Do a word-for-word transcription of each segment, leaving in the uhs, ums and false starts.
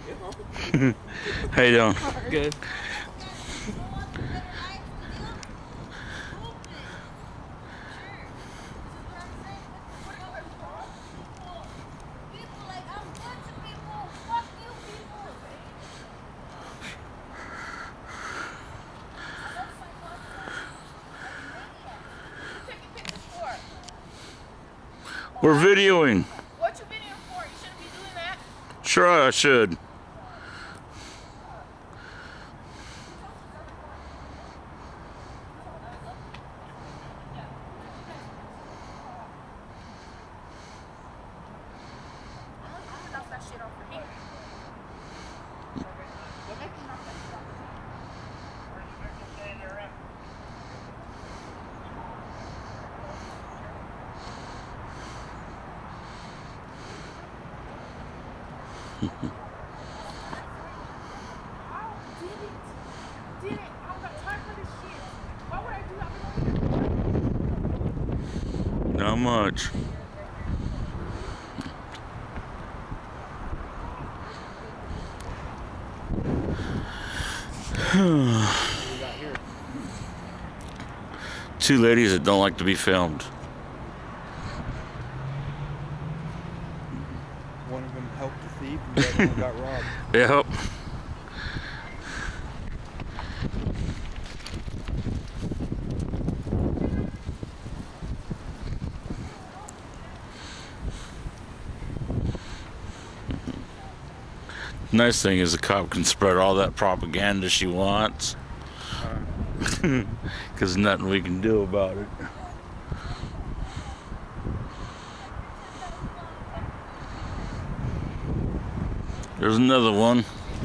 How you doing? Good. We're videoing. What you videoing for? You shouldn't be doing that. Sure, I should. Knock that shit off for me. Not much. Two ladies that don't like to be filmed. One of them helped the thief and the other one got robbed. Yep. Nice thing is the cop can spread all that propaganda she wants. Because nothing we can do about it. There's another one.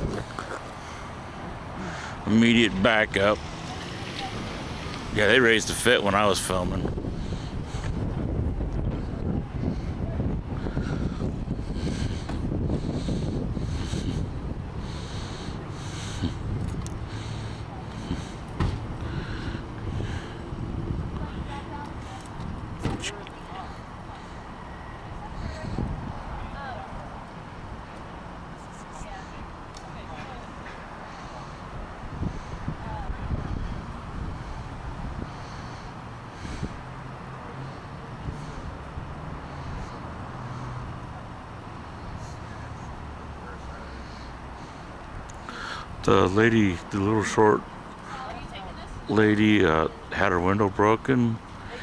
Immediate backup. Yeah, they raised a fit when I was filming. The lady, the little short lady, uh, had her window broken.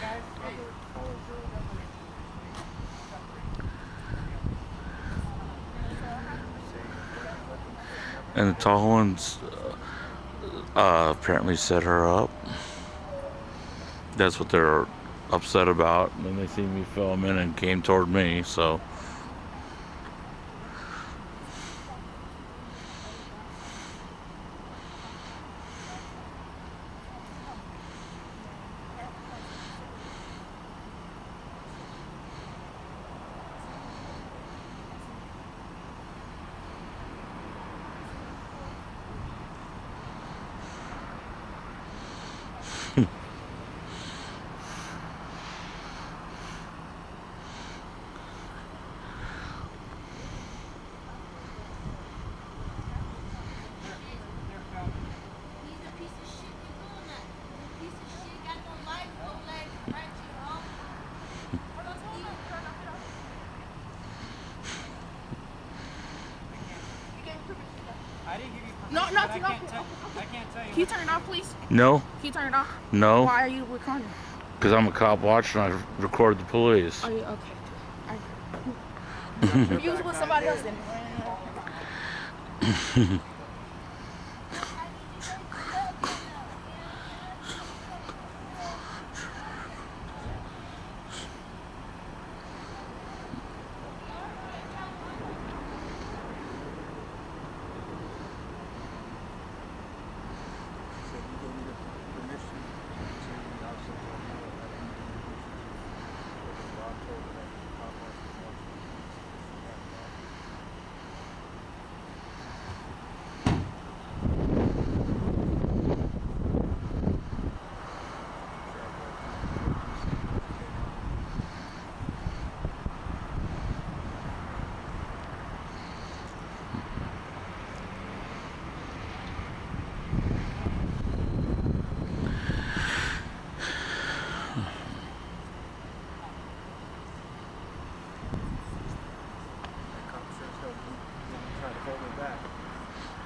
And the tall ones uh, apparently set her up. That's what they're upset about. And then they see me filming and came toward me, so. No, no, turn off. Can you turn it off, please? No. Can you turn it off? No. Why are you recording? Because I'm a cop watching, I record the police. Oh, yeah, okay. I, you was with somebody else then.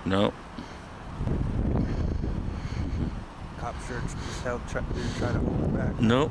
Nope. Cop search just held, try, didn't try to hold it back. Nope.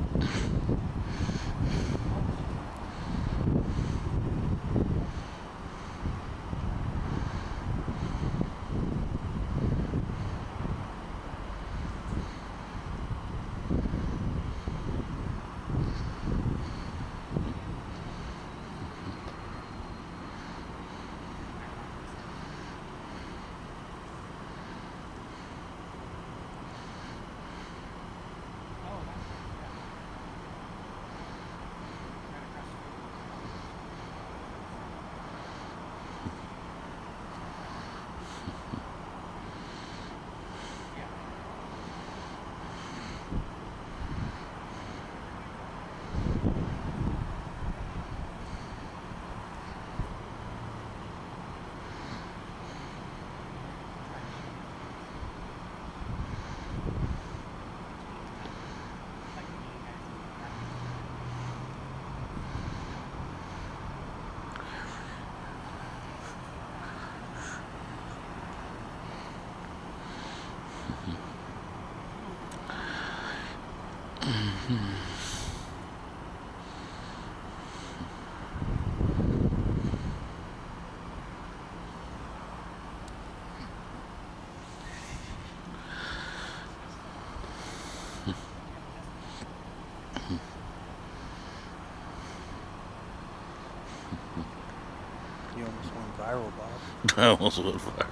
You almost went viral, Bob. I almost went viral.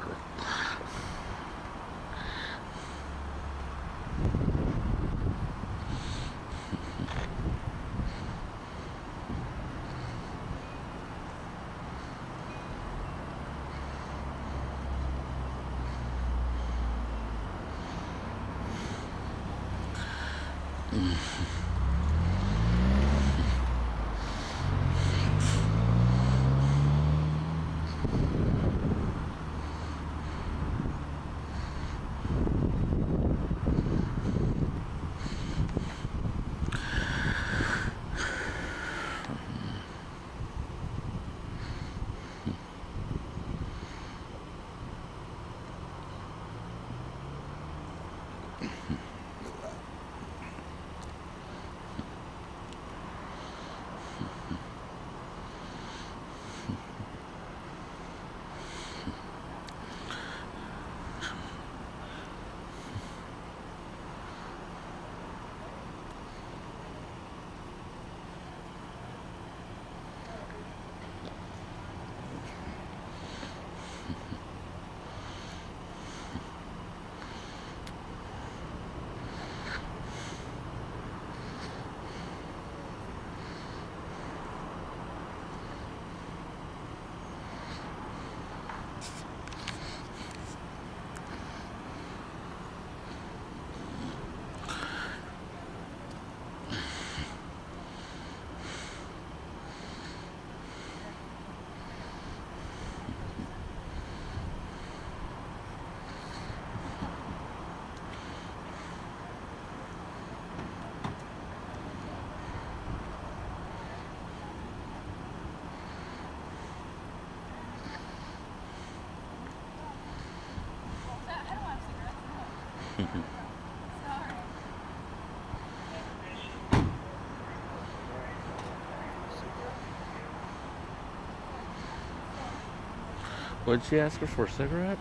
What did she ask her for? A cigarette?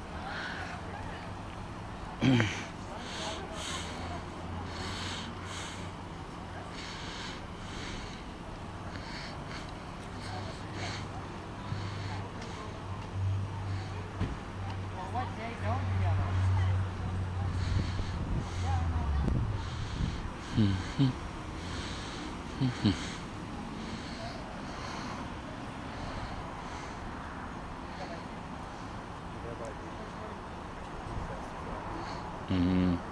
Yeah. Mm-hmm. Mm-hmm. Mm-hmm.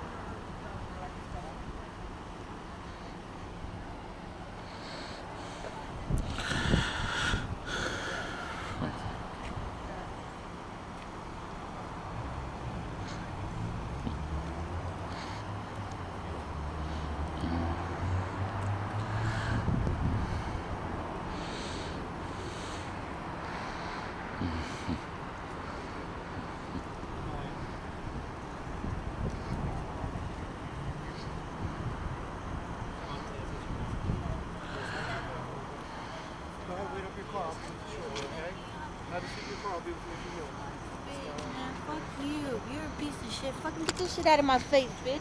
You're a piece of shit. Fucking get this shit out of my face, bitch.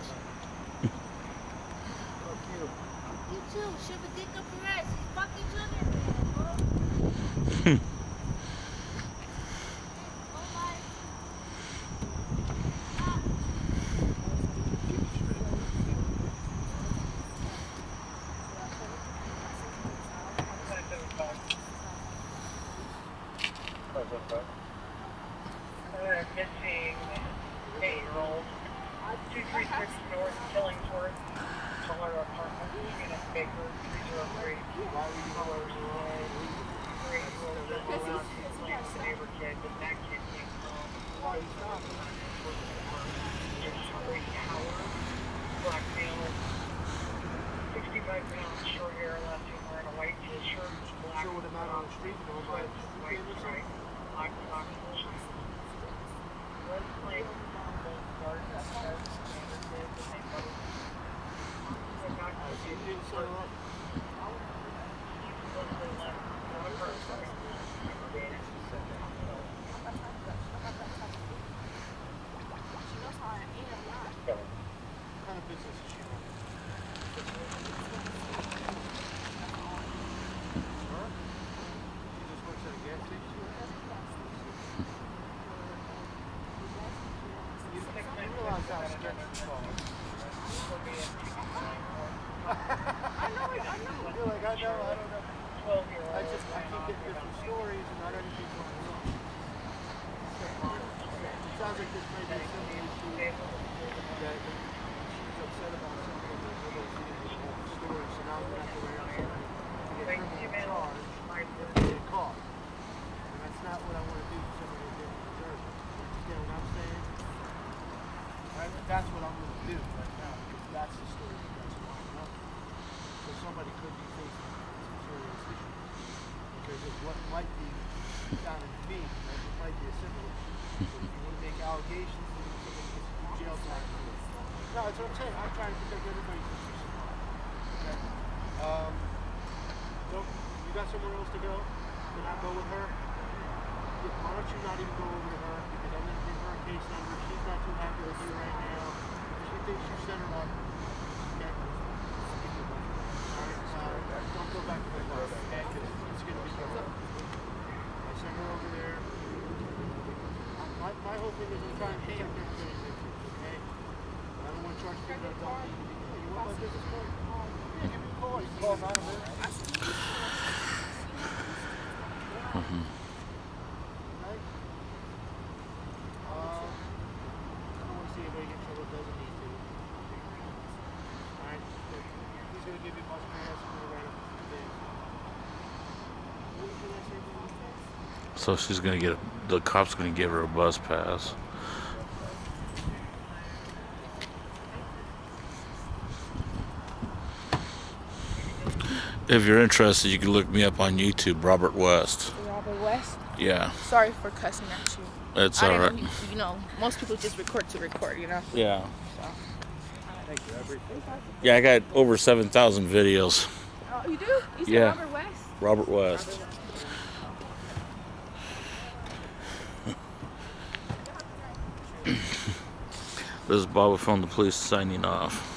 You too. Shove a dick up your ass. You fucking sugar, man, bro. Missing eight-year-old, two three six North Killingsworth, Taller Apartment, Unit Baker, three zero three. Colors, three-year-old around playing with the neighbor kid, but that kid came home. Three Tower, black male, sixty-five pounds, short hair, last seen wearing a white t-shirt, black. Sure, with him out on the street, no, white, white, right, black socks. That's what I'm going to do right now, because that's the story you guys want to know. So somebody could be facing some serious issues. Because of what might be down in me, right? It might be a simple issue. But if you want to make allegations, then somebody gets to do jail time. No, that's what I'm saying. I'm trying to protect everybody's interest in mind. Okay? Um, so, you got somewhere else to go? Then I'll go with her. Why don't you not even go over to her? Because I'm going to give her a case number. She's not too happy with you right now. She thinks you set her up. Okay? Alright, uh, don't go back to my car, okay? Because it's going to be good. I sent her over there. My, my whole thing is I'm trying to protect everybody's interest, okay? I don't want to charge people that don't need to be. Hey, you want my business card? Yeah, give me a call. You can call nine oh eight. Mm-hmm. So she's gonna get, the cop's gonna give her a bus pass. If you're interested, you can look me up on YouTube, Robert West. Robert West? Yeah. Sorry for cussing at you. It's I alright. You, you know, most people just record to record, you know? Yeah. So. Thank you. I appreciate it. Yeah, I got over seven thousand videos. Oh, you do? You said Yeah. Robert West? Robert West. Robert West. This is Bobby from the police signing off.